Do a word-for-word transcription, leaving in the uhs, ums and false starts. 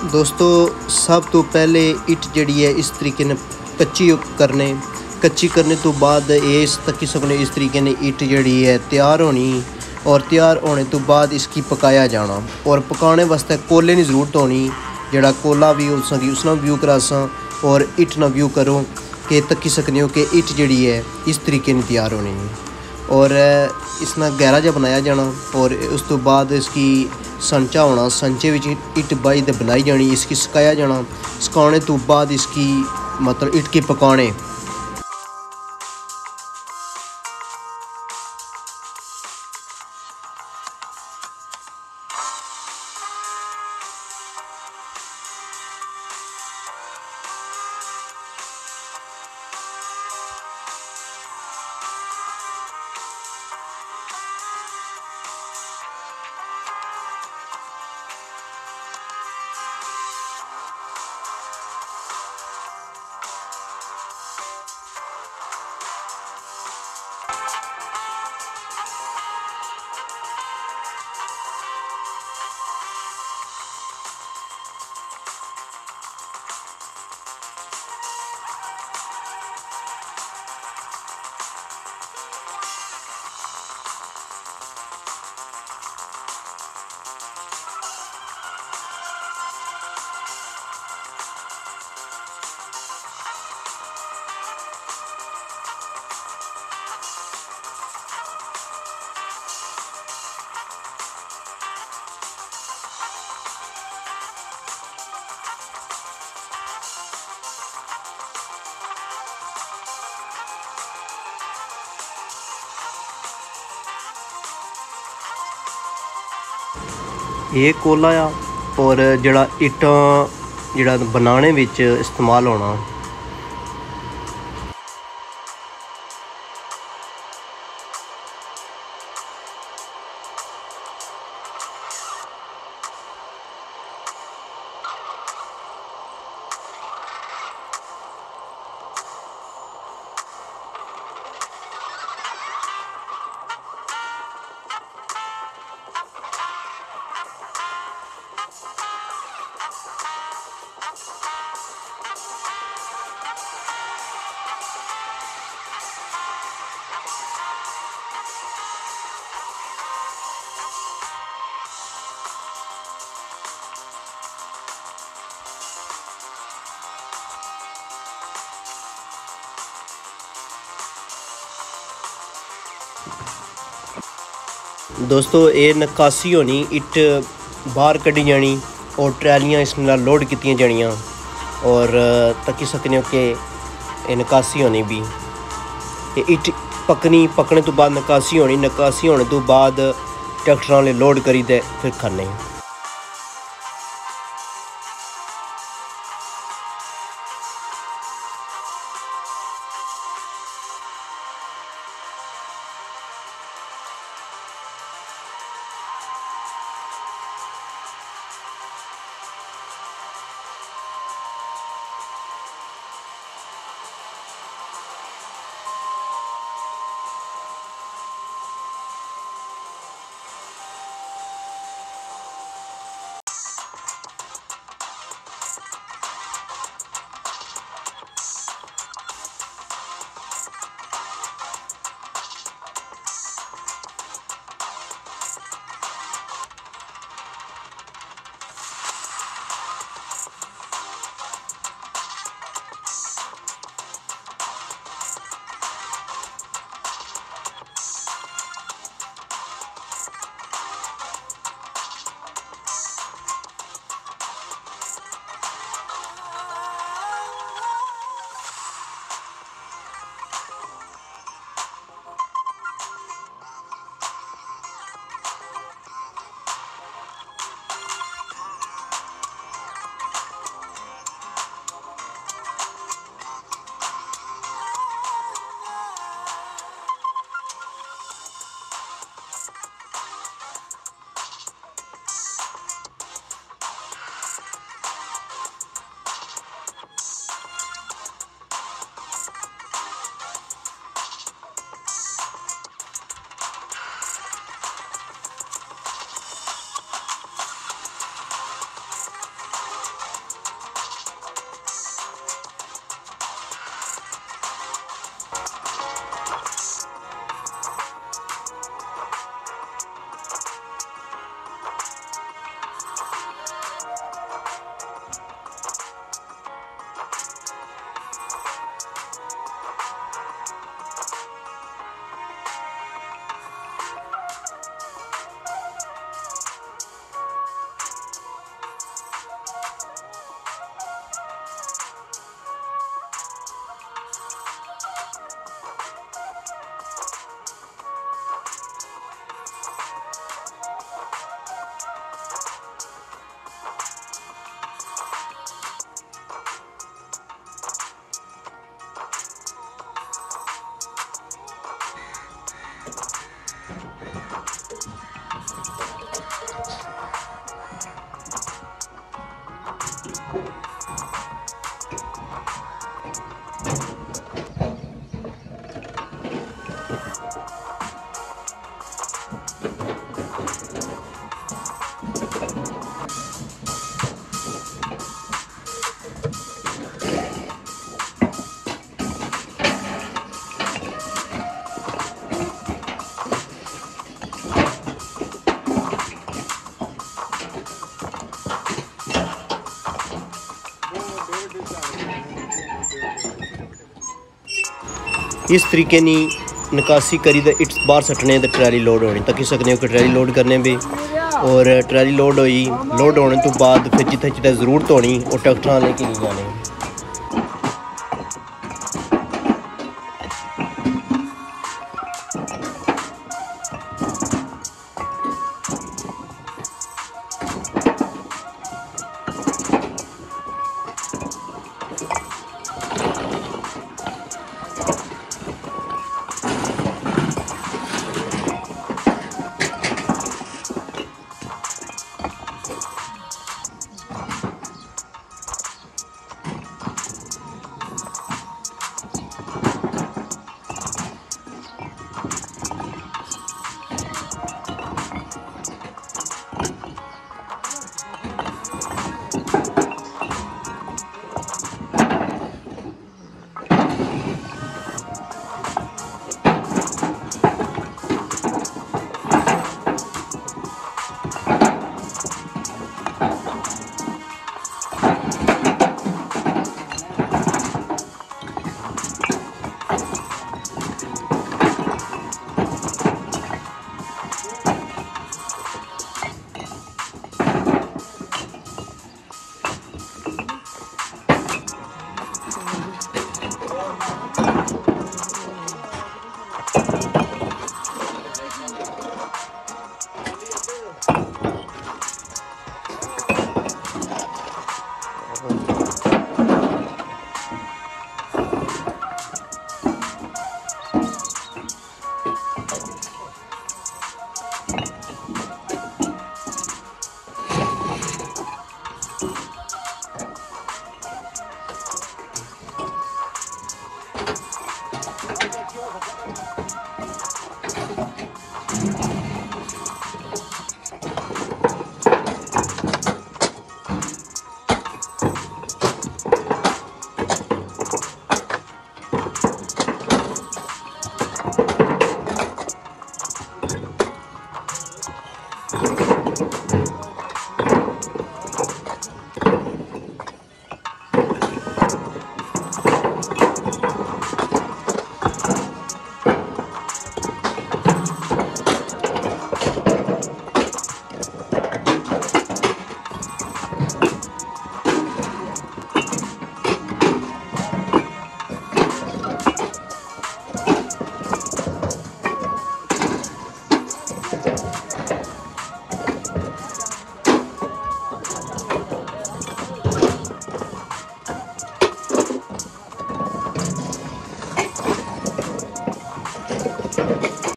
दोस्तों सब तो पहले इट जड़ी है इस तरीके ने कच्ची करने कच्ची करने तो बाद इस तकी सकने इस तरीके ने इट जड़ी है तैयार होनी और तैयार होने तो बाद इसकी पकाया जाना और पकाने वास्ते कोले की ज़रूरत होनी जड़ा कोला भी हो सकी उसना व्यू करासा और इट ना व्यू करो कि तकी सकने हो कि इट जड़ी है इस तरीके ने तैयार होनी है और इसना गहरा जा बनाया जाना और उस तो बाद इसकी संचा होना संचे विच इट बाई दे बनाई जानी इसकी सुकाया जाना सुकाने तो बाद इसकी मतलब इट के पकाने ये कोला आ और जड़ा इट्टां जड़ा बनाने विच इस्तेमाल होना दोस्तों ये नकासी होनी इट बाहर कड्डी जानी और ट्रैलियां इस नाल लोड की जानियां और तकी सकने हो कि ये नकासी होनी भी ये इट पकनी पकने तो बाद नकासी होनी नकासी होने तो बाद ट्रैक्टर वाले लोड करी दे फिर खाने इस तरीके नी निकासी करी ते इट बाहर सट्टने ते ट्रैली लोड होनी तक्की सकने हो कि ट्रैली लोड करने भी और ट्रैली लोड होई लोड होने तो बाद फिर जित्थे जित्थे जरूरत होनी वो ट्रैक्टर लेके नहीं जाने।